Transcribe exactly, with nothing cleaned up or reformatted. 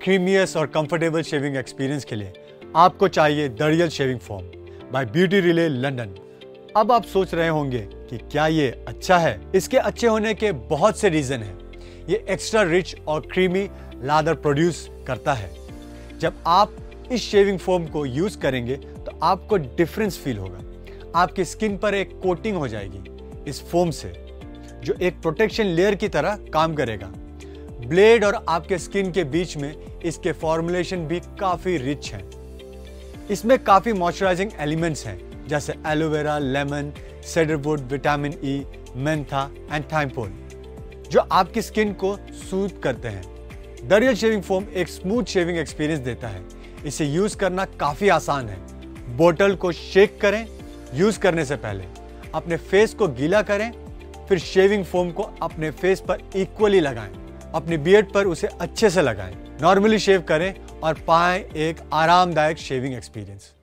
क्रीमियस और comfortable shaving experience के लिए आपको चाहिए the real shaving foam by beauty relay London. अब आप सोच रहे होंगे कि क्या ये अच्छा है? इसके अच्छे होने के बहुत से रीजन हैं। ये एक्स्ट्रा रिच और क्रीमी लादर प्रोड्यूस करता है। जब आप इस शेविंग फोम को यूज करेंगे तो आपको डिफरेंस फील होगा। आपकी स्किन पर एक कोटिंग हो जाएगी इस फोम से, जो एक प्रोटेक्शन लेयर की तरह काम करेगा। ब्लेड और आपके स्किन के बीच में इसके फॉर्मुलेशन भी काफी रिच हैं। इसमें काफी मॉइस्चराइजिंग एलिमेंट्स हैं, जैसे aloe vera, lemon, cedarwood, vitamin E, mentha and thymol, जो आपकी स्किन को सूद करते हैं। द रियल शेविंग फोम एक स्मूथ शेविंग एक्सपीरियंस देता है। इसे यूज करना काफी आसान है। बोतल को शेक करें, यूज करने से पहले अपने फेस को गीला करें, फिर शेविंग फोम को अपने फेस पर इक्वली लगाएं। अपनी बियर्ड पर उसे अच्छे से लगाएं। नॉर्मली शेव करें और पाएं एक आरामदायक शेविंग एक्सपीरियंस।